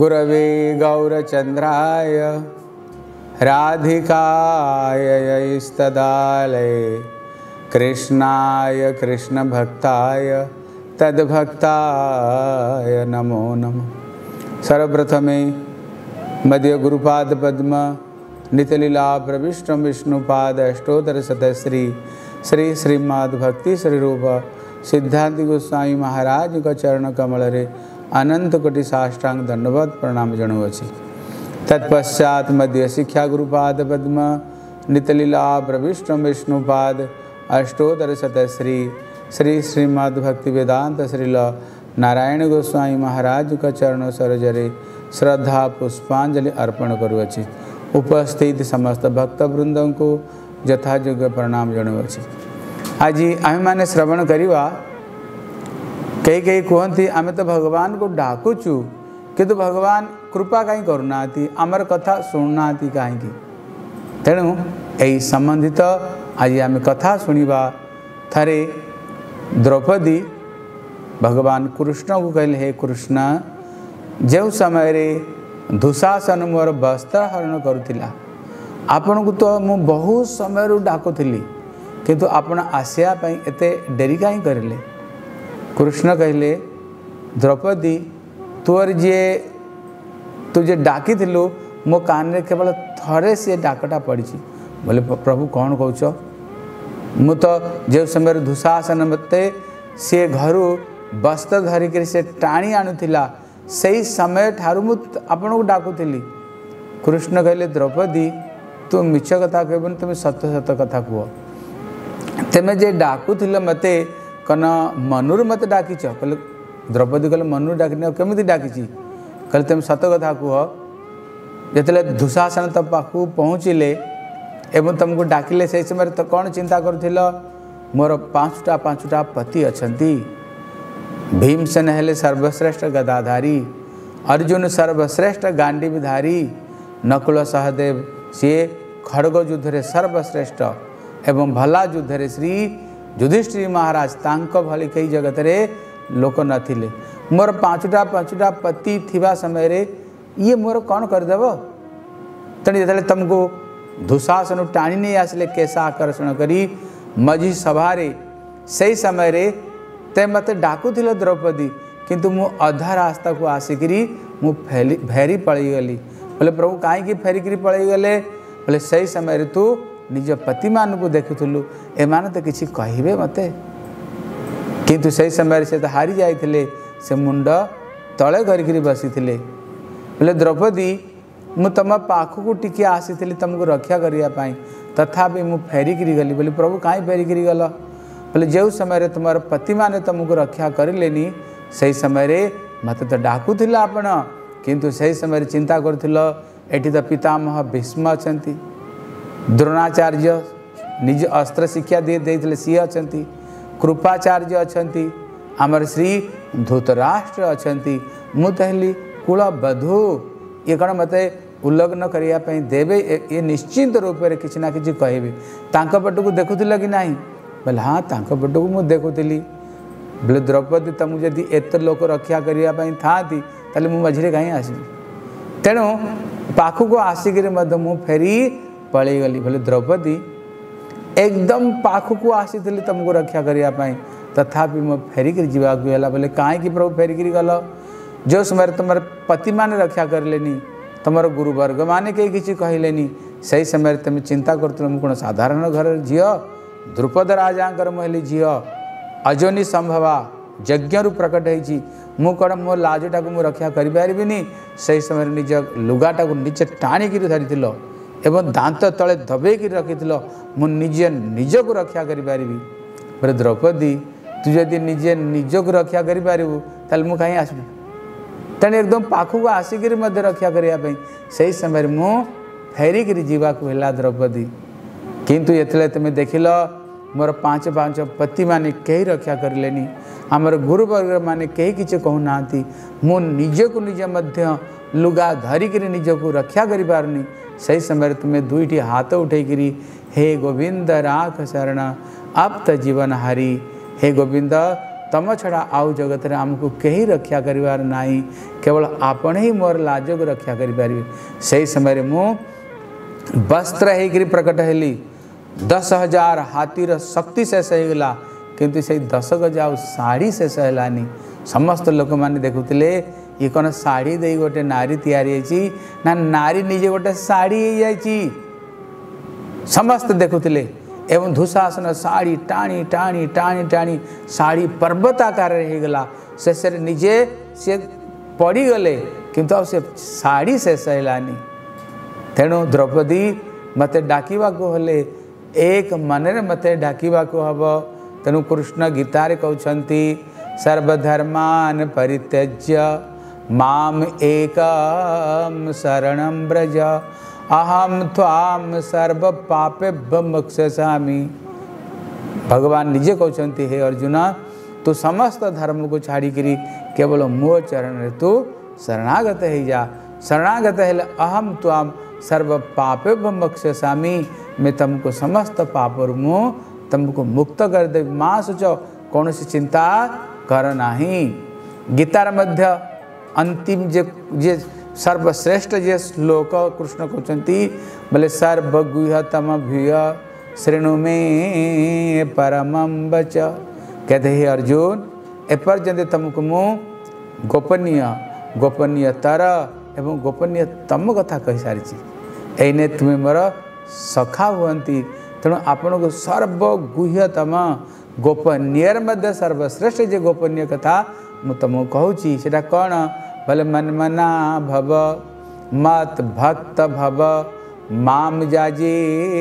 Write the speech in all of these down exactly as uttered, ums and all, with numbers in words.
गुरवे गौरचंद्राय राधिकाय स्तदालये कृष्णाय कृष्णभक्ताय तद्भक्ताय नमो नमः। सर्वप्रथमे मध्य गुरुपाद पद्म नितलीला प्रविष्ट विष्णुपाद अष्टोत्तर शतश्री श्री श्रीमद् भक्ति श्री रूप सिद्धांति गोस्वामी महाराज का चरण कमल रे अनंत कोटि साष्टांग दंडवत प्रणाम जणाउछि। तत्पश्चात मध्य शिक्षा गुरुपाद पद्म नितलीला प्रविष्ट विष्णुपाद अष्टोत्तर शतश्री श्री श्रीमद् भक्ति वेदांत श्रील नारायण गोस्वामी महाराज का चरण सरोजरे श्रद्धा पुष्पांजलि अर्पण करुछि। उपस्थित समस्त भक्तवृंद को यथायोग्य प्रणाम जणाउछि। आज आम मैंने श्रवण करवा कई कई कहती आम तो भगवान को डाकुचु किंतु भगवान कृपा कहीं करूना आमर कथा शुणुना कहीं तेणु यही संबंधित आज आम कथा शुणा। थरे द्रौपदी भगवान कृष्ण को कहले हे कृष्ण जो समय रे दुशासन मोर वस्त्र हरण करुला आपण को तो मु बहुत समय डाकुली किंतु आपण आसिया एते डेरी कहीं करें। कृष्ण कहले द्रौपदी तोर जे तुझे डाकी थिलु मो कान रे केवल थरे से डाकटा पड़ी। बोले प्रभु कौन कहूच मु तो जो समय दुशासन मते सी घर वस्त्र धरिक से टाणी आणुला से समय ठारू मु आपण को डाकुली। कृष्ण कहले द्रौपदी तू मिछ कथा कहबन तुम सत्य सत्य कथा कह तेमे जे डाकुल मते कन मनुर मत डाकिच कहले द्रौपदी कहले मनु डाक केमी डाकी कहले तुम सत कथा कह जिते दुशासन तो पाखु पहुँचले एवं तुमको डाकिले से समय तो कौन चिंता करुल मोर पाँचटा पाँचटा पति अछंती भीमसेन हेले सर्वश्रेष्ठ गदाधारी अर्जुन सर्वश्रेष्ठ गांडीवधारी नकुल सहदेव सी खड़ग युद्ध रे सर्वश्रेष्ठ एवं भला युद्ध रे श्री युधिष्ठिर महाराज तांको भली कई जगत रे लोक नथिले मोर पाँचटा पाँचटा पति थिबा समय रे ये मोर कौन करदेव तेणु जो तुमको दुशासन टाणी नहीं आसले केसा आकर्षण करी मझी सभारे से समय रे ते मत डाकुल द्रौपदी किंतु मु अधा रास्ता को आसिकी मु फेरी फेरी पलि गली। बोले प्रभु कहीं फेरिकी पलि गले बोले सही समय रे तू निज पति मान को देखुलु एमान तो किसी कहे मते किंतु सही समय से तो हारी जाइए से मुंड तले करी बसी थे। बोले द्रौपदी मु तुम पाखक टिके आसी तुमको रक्षा करने तथापि मु फेरिकी गली। बोले प्रभु कहीं फेरिकी गल बोले जो समय तुम पति मैंने तुमको रक्षा करें से समय रे मत तो डाकुला आपण किंतु सही समय चिंता करुल एटी तो पितामह भीष्म अच्छा द्रोणाचार्य निज अस्त्र शिक्षा दे देते सी अच्छा कृपाचार्य अच्छा आमर श्री धृतराष्ट्र अच्छा मुझे कुल बधू ये कौन मत उल्लग्न करने देवे ये निश्चिंत रूप से किसी ना कि कहे पटक देखुल कि ना बोले हाँ तांको पटक मुझे देखुली। बोले द्रौपदी तुमको जदि एत लोक रक्षा करने था मु मझे कहीं आसबी तेणु पाखक आसिक मु फेरी पलि गली। बोले द्रौपदी एकदम पाखक आसी तुमको रक्षा करने तथापि मो फेरिक जावाक बोले कहीं प्रभु फेरिक गल जो समय तुम पति मैंने रक्षा करले तुम गुरुवर्ग मैंने कहीं किसी कहले से समय तुम चिंता कर कौन साधारण घर झी द्रुपद राजा मुझे झी अजनी संभवा यज्ञ रु प्रकट होती मु कौन मो लाजटा को मुझे रक्षा करें से समय निज लुगाटा को निजे टाणिकी धरी एवं दांत तले दबेक रखी मु निजे निज को रक्षा करें। बोले द्रौपदी तु जदि निजे निज को रक्षा करूँ ताल मु कहीं आसबी तेणु एकदम पाखक आसिक रक्षा करने से समय मु फेरिक जावाक द्रौपदी किंतु ये तुम देखिल मोर पाँच पाँच पति माने कहीं रक्षा करले आमर गुरुवर्ग माने कहीं किसी कहूना मु निज को निजे लुगा धरिक निज को रक्षा करि पारुनी से समय तुम्हें दुईटी हाथ उठेकरी हे गोविंद राख शरण आप जीवन हारी हे गोविंद तम छड़ा आउ जगत रे आमको कहीं रक्षा करिवार नाही, केवल आपण ही मोर लाज को रक्षा करि पारिबे। सही समय रे मु वस्त्र होकर प्रकट हेली, दस हजार हाथीर शक्ति शेष होगला, किंतु से दस गज आ शाढ़ी शेष है। समस्त लोक मैंने देखुले ये कौन शाढ़ी दे गोटे नारी तैयारी ना नारी निजे गोटे शाढ़ी हो जाए। समस्त देखुले एवं दुशासन शाढ़ी टाणी टाणी टाणी टाणी शाढ़ी पर्वत आकार होगला। शेष निजे सी पड़गले किंतु आ शाढ़ी शेष है। तेणु द्रौपदी मते डाकिबा को हले एक मनरे मते डाकिबा को हब। तेणु कृष्ण गीतारे कहउछंती सर्वधर्मान परित्यज्य माम एकम शरणं व्रज अहम त्वाम सर्व पापेभ्यो मोक्षयामि। भगवान निजे कहउछंती हे अर्जुन तू समस्त धर्म को छाड़ी करी केवल मो चरण रे तू शरणागत हो जा। शरणागत हेले अहम त्वाम सर्व पापेभ्यो मोक्षयामि, मैं तुमको समस्त पापरु मु तुमको मुक्त कर दे। माँ सोचो कौन सी चिंता कर नाही। गीतार मध्य अंतिम जे जे सर्वश्रेष्ठ जे श्लोक कृष्ण कहते बोले सर्वगुह्यतम भूय श्रेणु में परमं वच। कहते हे अर्जुन एपर्यंत तुमको मु गोपनीय गोपनीयतर एवं गोपनीय तम कथा कही सारी। एने तुम्हें मोर सखा हुअंती, तेणु आपण को सर्वगुह्यतम गोपनीय मध्य सर्वश्रेष्ठ जे गोपनीय कथा मु तुमको कहूँ सेटा कौन बोले मनमना भव मत भक्त भव माम जाजी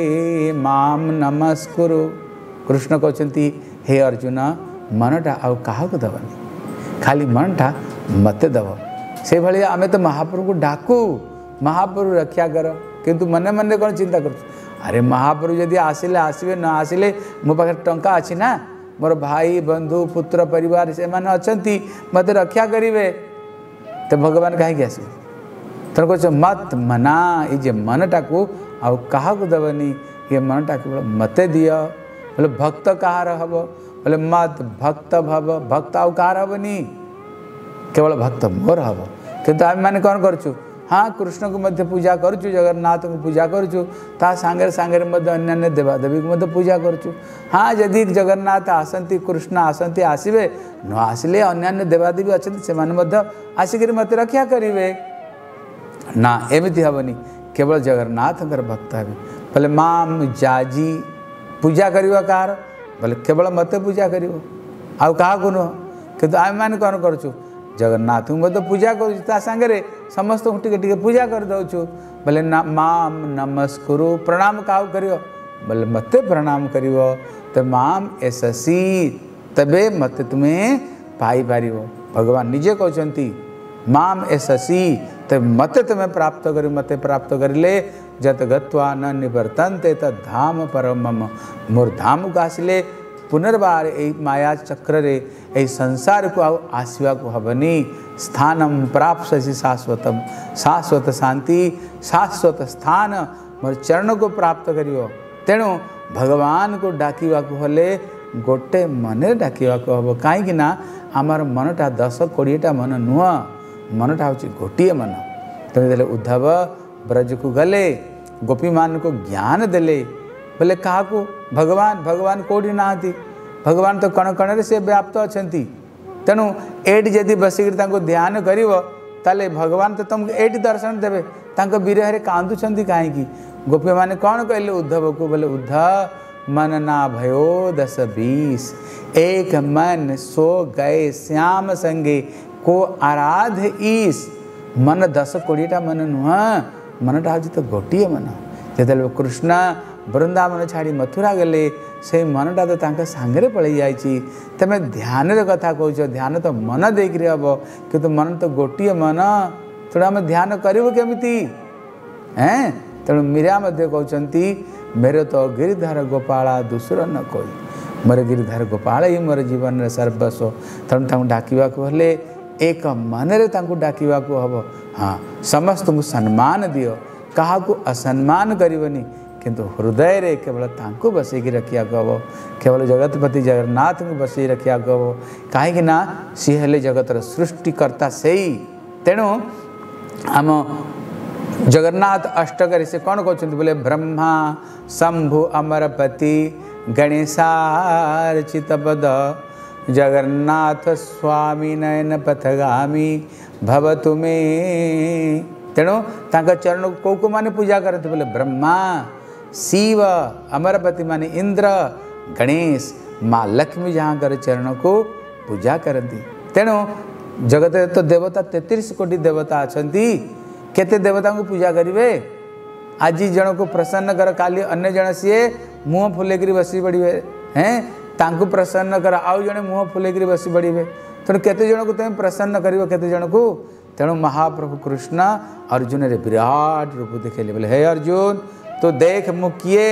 माम नमस्कुरु। कृष्ण कहते हे अर्जुन मनटा आउ क्या दबनी, खाली मनटा मत दब। से भाई आमे तो महाप्रभु को डाकू महाप्रभु रक्षा कर, किंतु मने मने कौन चिंता कर। अरे महाप्रभु जदि आसिले आसबे न आसिले मो पाखे टंका अच्छी ना, मोर भाई बंधु पुत्र परिवार से माने अछंती मत रक्षा करिवे, तो भगवान कहीं आसबे। तेणु कह मत मना ये जे मनटा को आउ क्या दबनी, ये मनटा केवल मते दिय। बोले भक्त कहार हम बोले मत भक्त भव, भक्त आउ कहार हेनी केवल भक्त मोर हम। किंतु आम मैंने कौन करूँ हाँ कृष्ण को मध्य पूजा करुचु, जगन्नाथ को पूजा करुचु, ता सांगे सांगे अन्य देवादेवी को मध्य पूजा करुचु। हाँ जदि जगन्नाथ आसती कृष्ण आसती आसबे न आसिले अन्य देवादेवी अच्छा से आसिक मत रक्षा करेंगे ना, एमती हेनी केवल जगन्नाथ भक्त हे। बोले माम जाजी पूजा करवा कार बोले केवल मत पूजा कर आउ क्या नुह। कितु आम मैंने कौन करुचु जगन्नाथ को मत पूजा करुँ सांगे समस्त टिके टिके पूजा कर दौचु। बोले ना माम नमस्कुरु प्रणाम क्या कर बोले मते प्रणाम कर तो माम एससी तबे मत तुम्हें पाई पार। भगवान निजे कहते माम एससी तब मत तुम्हें प्राप्त कर, मते प्राप्त करें जत गत्वा न निवर्तन्ते तद धाम परम मम। मोर धाम को आसिले पुनर्बार यही माया चक्र रे यही संसार को आउ आसवा को हबनी। स्थानम प्राप्त शाश्वतम शाश्वत शांति शाश्वत स्थान मोर चरण को प्राप्त करियो। तेणु भगवान को डाकिवा को हले गोटे मन डाकिवा को हम कहीं आमर मनटा दस कोड़ीटा मन नुह, मनटा हूँ गोटे मन। तेणु उद्धव ब्रज को गले गोपी मान को ज्ञान देले। बोले क्या भगवान भगवान कौटी ना, भगवान तो कण कण से व्याप्त अच्छा। तेणु एटी जदि बसिक ध्यान कर ताले भगवान तो तुमको एटी दर्शन देवे, तांको विरह कांदुंट कहीं। गोपी माने कौन कहले उद्धव को बोले उद्धव मन ना भयो दस बीस, एक मन सो गए श्याम संगे को आराध ईस। मन दस कोड़ीटा मन नुह, मनटा हूँ तो गोटे मन। जो कृष्ण वृंदावन छाड़ी मथुरा गले से मनटा तो तांका सांगरे पलि जाइए। तमे ध्यान रे कथा कहूच, ध्यान तो मन देकर हम किंतु मन तो गोटे मन। तेणु आम ध्यान करूँ केमिति हैं। तेणु मीरा मध्य कहते मेरे तो गिरिधर गोपाला दूसर न कोई, मोर गिरिधर गोपाल ही मोर जीवन सर्वस्व। तेणु तांको डाकिबा को हेले एक मन रे तांको डाकिबा को हबो। हाँ समस्त को सम्मान दियो, कहा को असम्मान करबनी, किंतु हृदय रे केवल तांको बसैकी रखिया गब केवल जगतपति जगन्नाथ को बसई रखिया गब कहीं ना सी हेले जगतर सृष्टिकर्ता से ही तेणु आम जगन्नाथ अष्टकरी से कौन कहते बोले ब्रह्मा शंभु अमरपति गणेशार्चित पद जगन्नाथ स्वामी नयन पथगामी भवतु मे तेणु तांका चरण को को माने पूजा करते बोले ब्रह्मा शिव अमरपति माने इंद्र गणेश माँ लक्ष्मी जहाँ कर चरण को पूजा करती तेणु जगत तो देवता तैंतीस कोटी देवता अछंती केते देवता को पूजा करेंगे आज जन को प्रसन्न कर काली अन्य जन सी मुँह फुलेकरी बसी पड़े हैं तांको प्रसन्न कर आउ जड़े मुँह फुलेकरी बसी पड़े तेणु केते जन को तुम प्रसन्न कर केते जन को तेणु महाप्रभु कृष्ण अर्जुन रे विराट रूप देखेले बोले हे अर्जुन तो देख मु किए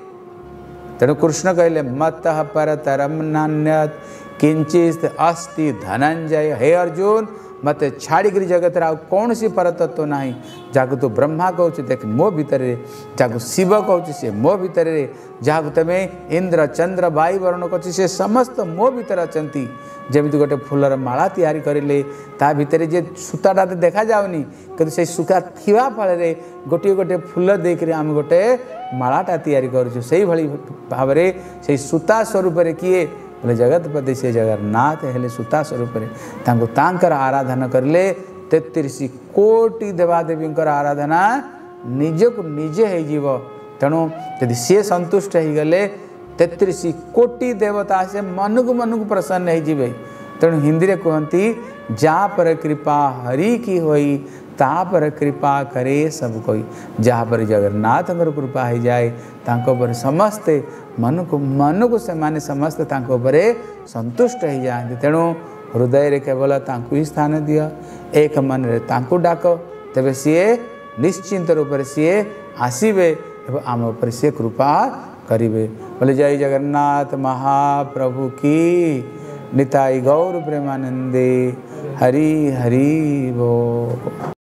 तेणु कृष्ण कहले मत परतरम नान्यत किंचित अस्ति धनंजय हे अर्जुन मत छाड़ी जगत कौन सी परतत्व ना जहाँ तू ब्रह्मा कहूँ देख मो भितर जहाँ शिव कहूँ सी मो भितर जहाँ तुम इंद्र चंद्र वायु वर्ण कहूँ से समस्त मो भितर अच्छा जमी गोटे फूलर माला तैयारी करें ता भितर जे सूताटा तो देखा जाऊनी कि से सूता थिवा फल गोटे गोटे फूल देकर आम गोटे मालाटा तैयारी करूँ से भाव से सूता स्वरूप किए बोले जगतपति से जगन्नाथ हेले सूता स्वरूप तांकर आराधना करले तेतीस कोटि देवादेवी आराधना निज को निजे हो तेणु यदि सी संतुष्ट हो गले तेतीस कोटि देवता से मन को मन को प्रसन्न हो तेणु हिंदी में कहती जहाँ पर कृपा हरि की होई ता पर कृपा करे सब कोई जहाँ पर जगन्नाथ कृपा हो जाए तांको पर समस्ते मन को मन को से माने समस्त तांको पर संतुष्ट हो जाते तेणु हृदय रे केवल तांको ही स्थान दिया एक मन रे तांको डाक तेबे सीए निश्चिंत रूप से सीए आसीबे एवं आम उपर सी कृपा करिवे बोले जय जगन्नाथ महाप्रभु की निताई गौर प्रेमानंदे हरि हरि वो।